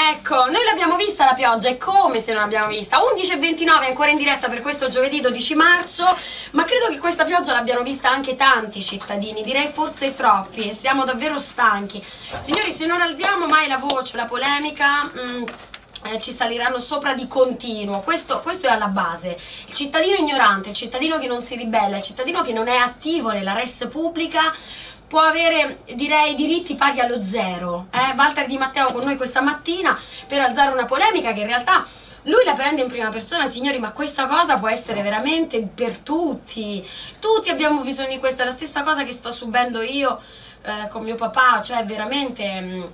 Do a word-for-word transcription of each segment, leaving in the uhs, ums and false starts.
Ecco, noi l'abbiamo vista la pioggia, e come se non l'abbiamo vista. undici e ventinove ancora in diretta per questo giovedì dodici marzo, ma credo che questa pioggia l'abbiano vista anche tanti cittadini, direi forse troppi, e siamo davvero stanchi. Signori, se non alziamo mai la voce, la polemica... Mm, Eh, ci saliranno sopra di continuo. Questo, questo è alla base. Il cittadino ignorante, il cittadino che non si ribella, il cittadino che non è attivo nella res pubblica può avere, direi, diritti pari allo zero. Eh? Walter Di Matteo con noi questa mattina per alzare una polemica che in realtà lui la prende in prima persona. Signori, ma questa cosa può essere veramente per tutti. Tutti abbiamo bisogno di questa, è la stessa cosa che sto subendo io eh, con mio papà, cioè veramente... Mh,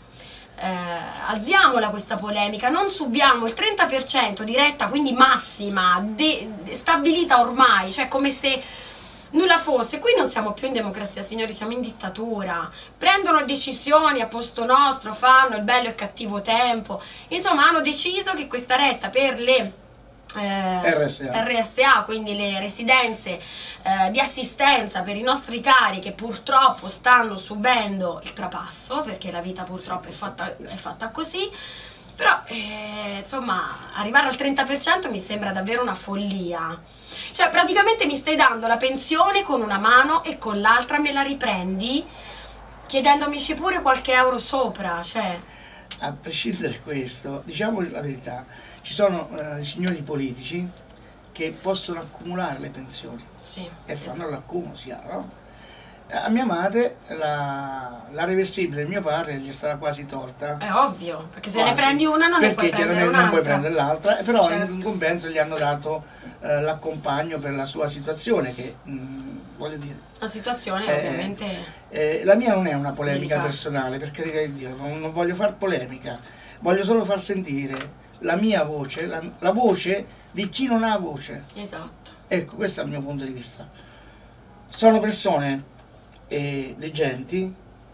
Eh, alziamola questa polemica, non subiamo il trenta per cento di retta, quindi massima, de, de, stabilita ormai, cioè come se nulla fosse. Qui non siamo più in democrazia, signori, siamo in dittatura. Prendono decisioni a posto nostro, fanno il bello e cattivo tempo, insomma hanno deciso che questa retta per le Eh, R S A. R S A, quindi le residenze eh, di assistenza per i nostri cari che purtroppo stanno subendo il trapasso, perché la vita purtroppo è fatta, è fatta così, però eh, insomma arrivare al trenta per cento mi sembra davvero una follia. Cioè praticamente mi stai dando la pensione con una mano e con l'altra me la riprendi chiedendomici pure qualche euro sopra, cioè... A prescindere da questo, diciamo la verità, ci sono eh, signori politici che possono accumulare le pensioni, sì, e fanno esatto. l'accumulo, si ha, no? A mia madre la, la reversibile del mio padre gli è stata quasi tolta. È ovvio, perché se quasi. ne prendi una non ne puoi perché prendere chiaramente non puoi un'altra. prendere l'altra, però Certo. in compenso gli hanno dato eh, l'accompagno per la sua situazione che, mh, voglio dire... La situazione Eh, ovviamente... Eh, la mia non è una polemica Delicata. personale, per carità di Dio, non, non voglio far polemica, voglio solo far sentire la mia voce, la, la voce di chi non ha voce. Esatto. Ecco, questo è il mio punto di vista. Sono persone e degenti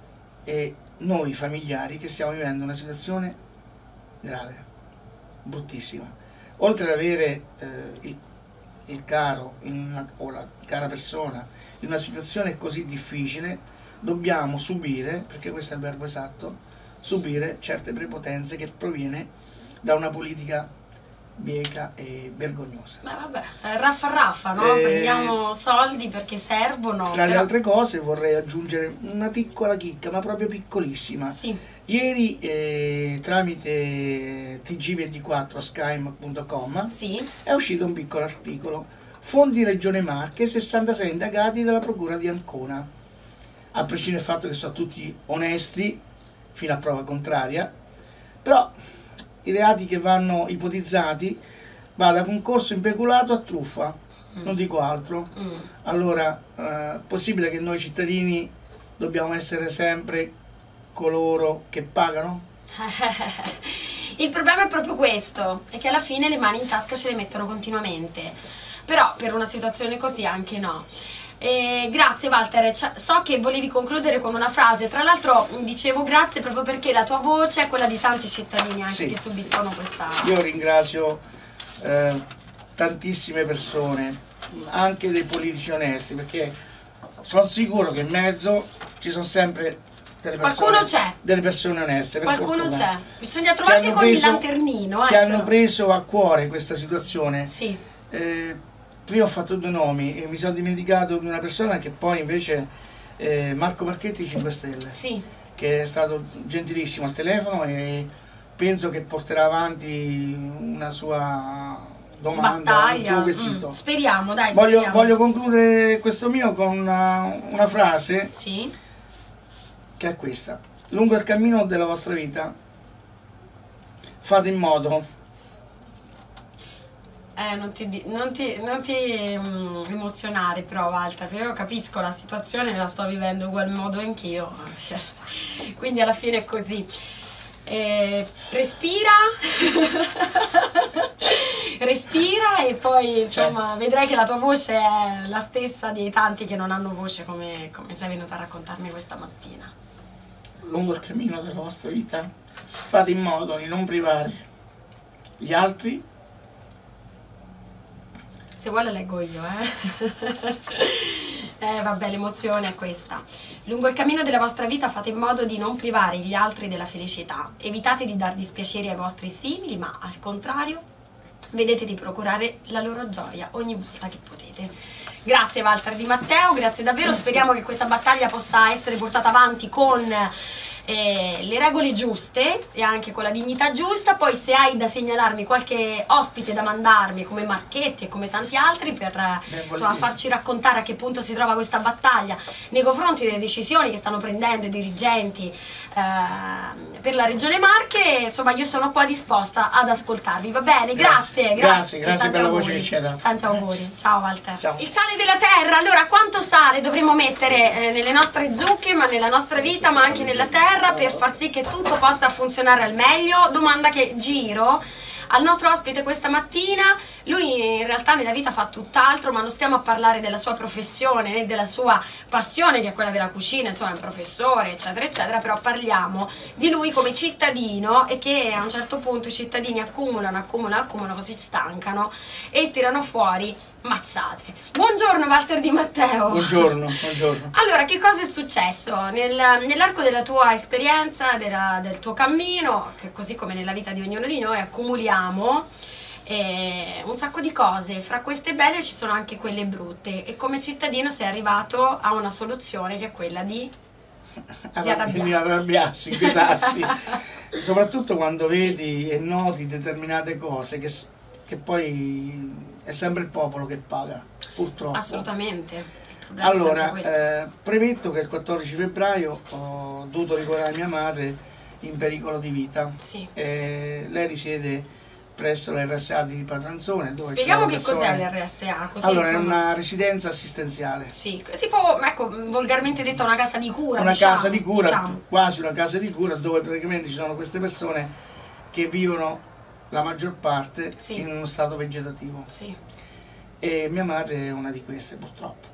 e noi familiari che stiamo vivendo una situazione grave, bruttissima. Oltre ad avere eh, il, il caro in una, o la cara persona in una situazione così difficile, dobbiamo subire, perché questo è il verbo esatto, subire certe prepotenze che proviene da una politica bieca e vergognosa. Beh vabbè, eh, raffa raffa, no? Eh, Prendiamo soldi perché servono. Tra le però... altre cose vorrei aggiungere una piccola chicca, ma proprio piccolissima. Sì. Ieri eh, tramite T G ventiquattro skyme punto com Sì. è uscito un piccolo articolo: Fondi Regione Marche, sessantasei indagati dalla Procura di Ancona. A prescindere dal fatto che sono tutti onesti fino a prova contraria, però i reati che vanno ipotizzati va da concorso in peculato a truffa, mm. non dico altro. Mm. Allora, eh, possibile che noi cittadini dobbiamo essere sempre coloro che pagano? Il problema è proprio questo, è che alla fine le mani in tasca ce le mettono continuamente, però per una situazione così anche no. Eh, grazie Walter, so che volevi concludere con una frase, tra l'altro dicevo grazie proprio perché la tua voce è quella di tanti cittadini anche sì, che subiscono sì. questa... Io ringrazio eh, tantissime persone, anche dei politici onesti, perché sono sicuro che in mezzo ci sono sempre delle persone, qualcuno c'è, delle persone oneste, per qualcuno c'è, bisogna trovarli con preso, il lanternino eh, che hanno però. preso a cuore questa situazione. Sì. Eh, prima ho fatto due nomi e mi sono dimenticato di una persona che poi invece eh, Marco Marchetti cinque Stelle, sì. che è stato gentilissimo al telefono e penso che porterà avanti una sua domanda, battaglia, un suo quesito. Mm. Speriamo, dai, voglio, speriamo. voglio concludere questo mio con una, una frase sì. che è questa: lungo il cammino della vostra vita fate in modo Eh, non ti, non ti, non ti um, emozionare però Walter, io capisco la situazione, la sto vivendo in ugual modo anch'io, cioè, quindi alla fine è così. Eh, respira, respira e poi insomma certo. Vedrai che la tua voce è la stessa dei tanti che non hanno voce come, come sei venuta a raccontarmi questa mattina. Lungo il cammino della vostra vita fate in modo di non privare gli altri. Se vuole leggo io, eh. Eh vabbè, l'emozione è questa. Lungo il cammino della vostra vita fate in modo di non privare gli altri della felicità. Evitate di dar dispiaceri ai vostri simili, ma al contrario vedete di procurare la loro gioia ogni volta che potete. Grazie Walter Di Matteo, grazie davvero. Grazie. Speriamo che questa battaglia possa essere portata avanti con eh, le regole giuste e anche con la dignità giusta. Poi se hai da segnalarmi qualche ospite da mandarmi come Marchetti e come tanti altri per Beh, insomma, farci raccontare a che punto si trova questa battaglia nei confronti delle decisioni che stanno prendendo i dirigenti eh, per la Regione Marche, insomma io sono qua disposta ad ascoltarvi, va bene? Grazie, grazie, grazie, grazie per la voce che ci hai dato. Tanti auguri, ciao Walter. Ciao. Il sale della terra, allora quanto sale dovremmo mettere eh, nelle nostre zucche, ma nella nostra vita, ma anche nella terra, per far sì che tutto possa funzionare al meglio? Domanda che giro al nostro ospite questa mattina. Lui in realtà nella vita fa tutt'altro, ma non stiamo a parlare della sua professione né della sua passione che è quella della cucina, insomma è un professore eccetera eccetera, però parliamo di lui come cittadino e che a un certo punto i cittadini accumulano, accumulano, accumulano, si stancano e tirano fuori mazzate. Buongiorno Walter Di Matteo. Buongiorno, buongiorno. Allora, che cosa è successo Nel, nell'arco della tua esperienza, della, del tuo cammino, che così come nella vita di ognuno di noi accumuliamo eh, un sacco di cose, fra queste belle ci sono anche quelle brutte, e come cittadino sei arrivato a una soluzione che è quella di, di arrabbiarsi, arrabbiarsi, inquietarsi, soprattutto quando vedi e noti determinate cose che, che poi è sempre il popolo che paga, purtroppo. Assolutamente. Allora, eh, premetto che il quattordici febbraio ho dovuto ricordare mia madre in pericolo di vita. Sì. Eh, lei risiede presso l'R S A di Patranzone. Dove Spieghiamo che persone... cos'è l'R S A. Così, allora, insomma... è una residenza assistenziale. Sì, tipo, ecco, volgarmente detto una casa di cura. Una diciamo, casa di cura, diciamo. quasi una casa di cura, dove praticamente ci sono queste persone che vivono la maggior parte sì. in uno stato vegetativo. Sì. E mia madre è una di queste, purtroppo.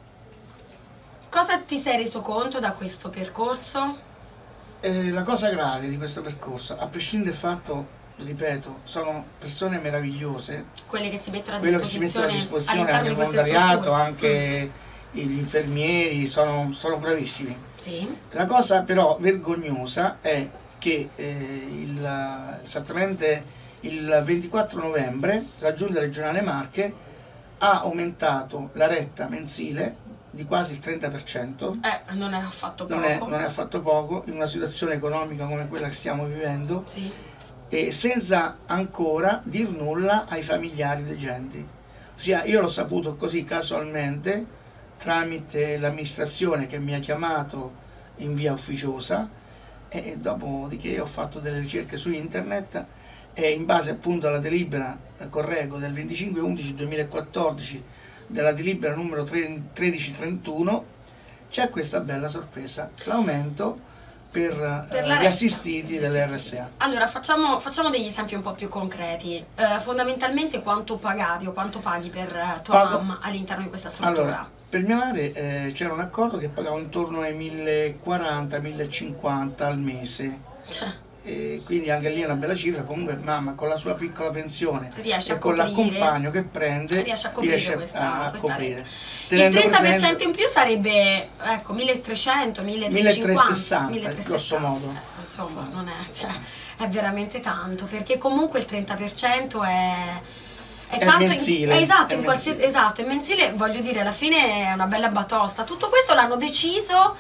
Cosa ti sei reso conto da questo percorso? Eh, la cosa grave di questo percorso, a prescindere dal fatto, ripeto, sono persone meravigliose, quelle che si mettono a quello disposizione, che si mettono a disposizione anche il volontariato, anche mm. gli infermieri, sono, sono bravissimi. Sì. La cosa però vergognosa è che eh, il, esattamente il ventiquattro novembre la Giunta regionale Marche ha aumentato la retta mensile di quasi il trenta per cento. Eh, non è affatto poco. Non è, non è affatto poco in una situazione economica come quella che stiamo vivendo. Sì. E senza ancora dir nulla ai familiari dei genti. Ossia, io l'ho saputo così casualmente tramite l'amministrazione che mi ha chiamato in via ufficiosa, e dopodiché ho fatto delle ricerche su internet e in base appunto alla delibera, eh, correggo, del venticinque undici duemilaquattordici, della delibera numero tredici trentuno, c'è questa bella sorpresa, l'aumento per, per eh, gli assistiti dell'R S A. Allora facciamo, facciamo degli esempi un po' più concreti. Eh, fondamentalmente quanto pagavi o quanto paghi per eh, tua Pago. mamma all'interno di questa struttura? Allora, per mia madre eh, c'era un accordo che pagavo intorno ai millequaranta millecinquanta al mese. Cioè. E quindi anche lì è una bella cifra. Comunque mamma con la sua piccola pensione riesce e a con coprire, l'accompagno che prende riesce a coprire, riesce questa, a, a questa coprire. Il trenta per cento in più sarebbe ecco milletrecento milletrecentosessanta grosso modo. Ecco, insomma non è, cioè, è veramente tanto, perché comunque il trenta per cento è È, è tanto mensile, in, esatto, è in qualsiasi, esatto, è mensile, voglio dire, alla fine è una bella batosta. Tutto questo l'hanno deciso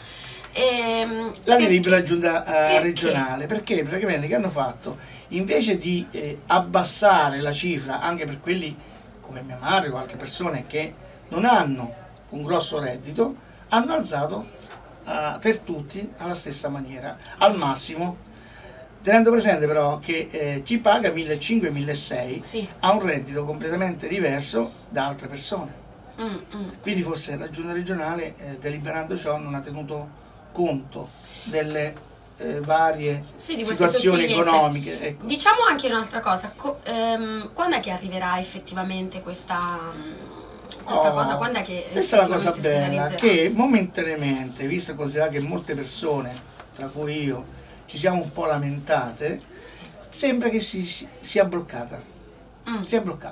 ehm, la per, delibera giunta perché? regionale, perché praticamente che hanno fatto? Invece di eh, abbassare la cifra anche per quelli come mia madre o altre persone che non hanno un grosso reddito, hanno alzato uh, per tutti alla stessa maniera, al massimo, tenendo presente però che eh, chi paga millecinquecento milleseicento sì. ha un reddito completamente diverso da altre persone. Mm, mm. Quindi forse la giunta regionale, eh, deliberando ciò, non ha tenuto conto delle eh, varie sì, di situazioni economiche. Ecco. Diciamo anche un'altra cosa, Co ehm, quando è che arriverà effettivamente questa... Questa oh, cosa, quando è che questa è la cosa bella, che momentaneamente, visto e considerato che molte persone, tra cui io, ci siamo un po' lamentate, sì. sembra che si, si sia bloccata. Mm. Si è bloccata.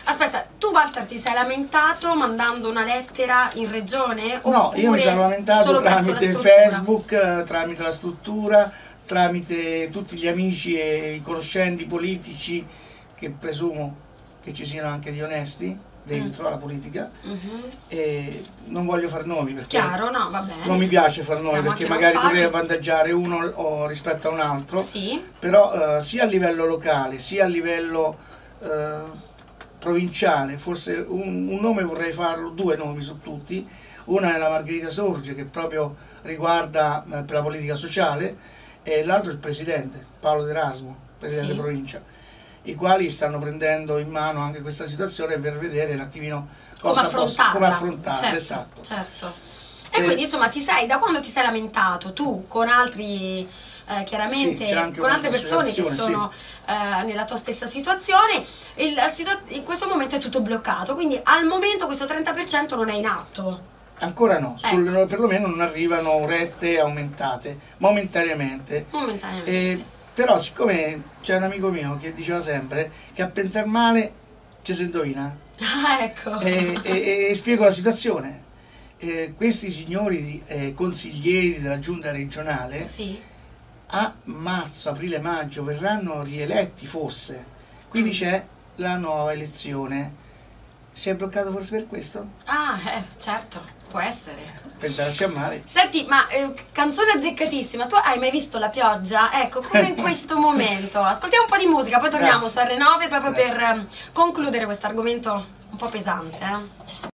Aspetta, tu Walter ti sei lamentato mandando una lettera in regione? No, io mi sono lamentato tramite Facebook, tramite la struttura, tramite tutti gli amici e i conoscenti politici, che presumo che ci siano anche di onesti dentro mm. alla politica. Mm-hmm. E non voglio far nomi perché Chiaro, no, va bene. non mi piace far nomi, siamo perché magari potrei avvantaggiare uno o rispetto a un altro. Sì. Però eh, sia a livello locale sia a livello eh, provinciale, forse un, un nome vorrei farlo, due nomi su tutti. Una è la Margherita Sorge, che proprio riguarda eh, per la politica sociale, e l'altro è il presidente Paolo D'Erasmo, presidente sì. provincia, i quali stanno prendendo in mano anche questa situazione per vedere un attimino cosa come affrontarla, come affrontarla. Certo, esatto. certo. E eh, quindi insomma ti sei, da quando ti sei lamentato tu con altri eh, chiaramente sì, con altre persone che sono sì. eh, nella tua stessa situazione, il, in questo momento è tutto bloccato, quindi al momento questo trenta per cento non è in atto. Ancora no, ecco. Sul, perlomeno non arrivano rette aumentate, momentaneamente. Momentaneamente. E, però siccome c'è un amico mio che diceva sempre che a pensare male ci si indovina. Ah, ecco. E, e, e spiego la situazione. Eh, questi signori eh, consiglieri della giunta regionale sì. a marzo, aprile, maggio verranno rieletti forse, quindi mm. c'è la nuova elezione. Si è bloccato forse per questo? Ah, eh, certo, può essere. Pensarci a male. Senti, ma eh, canzone azzeccatissima, tu hai mai visto la pioggia? Ecco, come in questo momento. Ascoltiamo un po' di musica, poi torniamo Grazie. su erre nove proprio Grazie. per eh, concludere questo argomento un po' pesante. Eh?